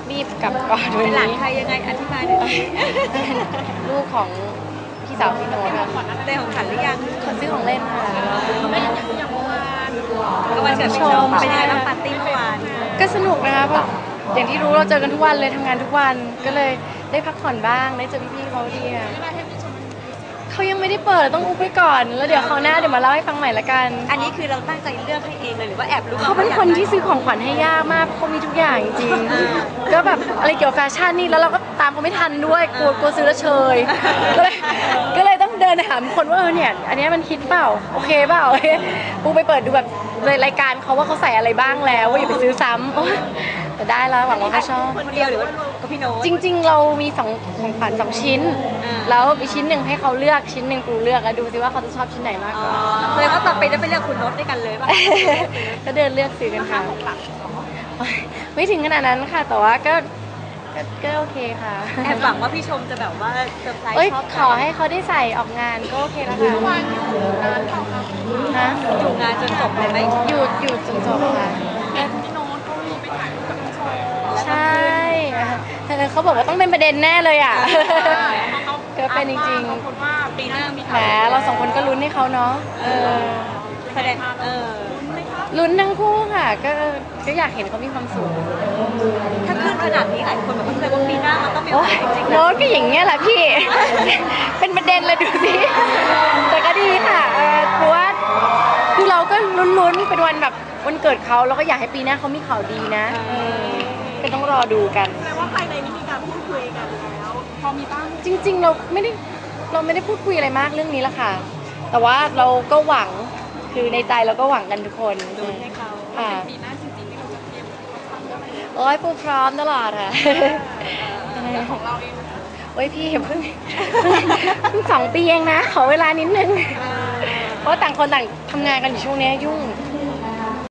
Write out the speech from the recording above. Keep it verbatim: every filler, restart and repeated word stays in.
รีบกลับก่อนวันเป็นหลานนี้ใครยังไงอธิบายหน่อยสิลูกของพี่สาวพี่โน้ตค่ะได้ของขวัญหรือยังคนซื้อของเล่นค่ะไม่ยังยังเมื่อวานก็วันเกิดพี่ชมเป็นยังไงบ้างปาร์ตี้เมื่อวานก็สนุกนะคะเพราะอย่างที่รู้เราเจอกันทุกวันเลยทำงานทุกวันก็เลยได้พักผ่อนบ้างได้เจอพี่ๆเขาดีค่ะเขายังไม่ได้เปิดต้องอุบไว้ก่อนแล้วเดี๋ยวเขาวหน้าเดี๋ยวมาเล่าให้ฟังใหม่ละกันอันนี้คือเราตั้งใจเลือกให้เองเลยหรือว่าแอบรู้เขาเป็นคนที่ซื้อของขวัญให้ยากมากเพราะเขามีทุกอย่างจริงๆก็แบบอะไรเกี่ยวกับแฟชั่นนี่แล้วเราก็ตามเขาไม่ทันด้วยกลัวกลัวซื้อแล้วเชยก็เลยก็เลยต้องเดินถามคนว่าเออเนี่ยอันนี้มันฮิตเปล่าโอเคเปล่าปูไปเปิดดูแบบรายการเขาว่าเขาใส่อะไรบ้างแล้วว่าอย่าไปซื้อซ้ำโอ๊ยแต่ได้แล้วหวังว่าเขาชอบคนเดียวหรือว่ากับพี่โน้ตจริงๆ เรามีสองของขวัญสองชิ้นอ่าแล้วมีชิ้นหนึ่งให้เขาเลือกชิ้นหนึ่งปูเลือกแล้วดูซิว่าเขาจะชอบชิ้นไหนมากอ๋กอว่าเลยว่าต่อไปจะไปเลือกคุณโน้ตด้วยกันเลยป่ะก็เดินเลือกซื้อกันค่ะโอ๊ยไม่ถึงขนาดนั้นค่ะ แต่ว่าก็ก็ก็โอเคค่ะแอบหวังว่าพี่ชมจะแบบว่าเซอร์ไพรส์เอ้ยชอบขอให้เขาได้ใส่ออกงานก็โอเคแล้วค่ะฮะอยู่งานจนจบเลยไหมหยุดหยุดจนจบค่ะพี่โน้ตเขามีไปถ่ายรูปกับพี่ชมใช่เออเขาบอกว่าต้องเป็นประเด็นแน่เลยอ่ะ ก็เป็นจริงเขาพูดว่าปีหน้ามีๆแหมเราสองคนก็ลุ้นให้เขาเนาะเออแสดงเออลุ้นทั้งคู่ค่ะก็ก็อยากเห็นเขามีความสุขถ้าขึ้นขนาดนี้หลายคนแบบว่าแสดงว่าปีหน้ามันต้องมีโอโอ้กาสจริงๆนะโน้ตก็อย่างเงี้ยแหละพี่ เป็นประเด็นเลยดูสิแต่ก็ดีค่ะเออเพราะว่าคือเราก็ลุ้นๆเป็นวันแบบวันเกิดเขาแล้วก็อยากให้ปีหน้าเขามีข่าวดีนะเออก็ต้องรอดูกันแสดงว่าภายในนี้มีการพูดคุยกันแล้วพอมีบ้างจริง ๆ เราไม่ได้เราไม่ได้พูดคุยอะไรมากเรื่องนี้ละค่ะ แต่ว่าเราก็หวังคือในใจเราก็หวังกันทุกคนลุ้นให้เขาค่ะปีหน้าจริงๆที่เราจะเตรียมทำอะไรโอ้ยปูพร้อมตลอดค่ะของเราเองนะคะโอ้ยพี่อย่าเพิ่งเพิ่งสองปีเองนะ ขอเวลานิดนึง เพราะต่างคนต่างทำงานกันอยู่ช่วงนี้ยุ่ง